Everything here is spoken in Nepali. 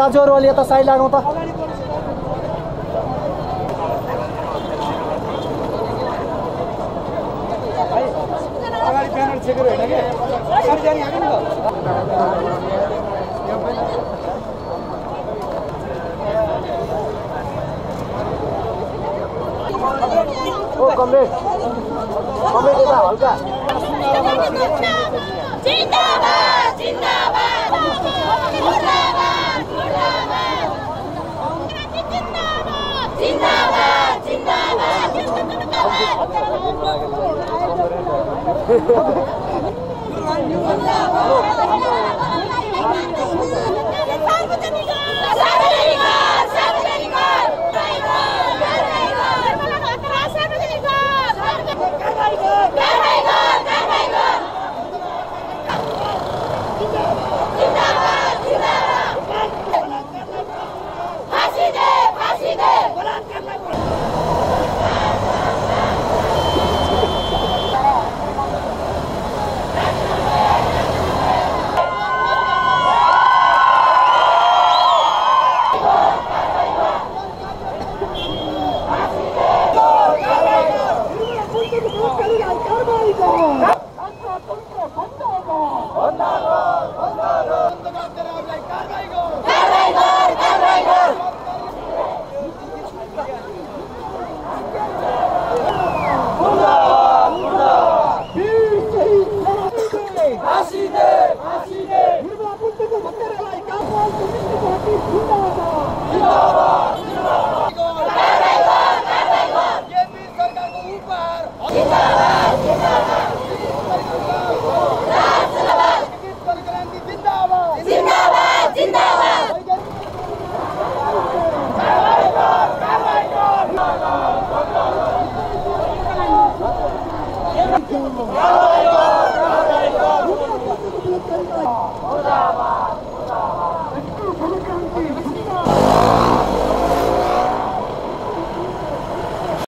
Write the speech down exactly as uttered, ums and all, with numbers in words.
दाजुहरू अलि यता साइड लागौँ त। अगाडि ब्यानर छेकेर होइन के अगाडि जाने आएको नि त। ओ कमरेड कमरेड यता हल्का जिन्दाबाद जिन्दाबाद मुर्दाबाद मुर्दाबाद जिन्दाबाद जिन्दाबाद जिन्दाबाद